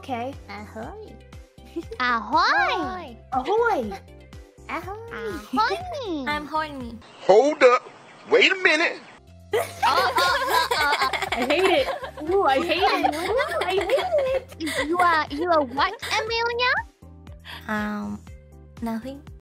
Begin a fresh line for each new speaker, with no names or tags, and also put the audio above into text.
okay.
Ahoy.
Ahoy!
Ahoy!
Ahoy!
I'm horny.
Hold up. Wait a minute.
I hate it. Ooh, I hate it. Ooh, I hate it.
You are what, Amelia?
Nothing.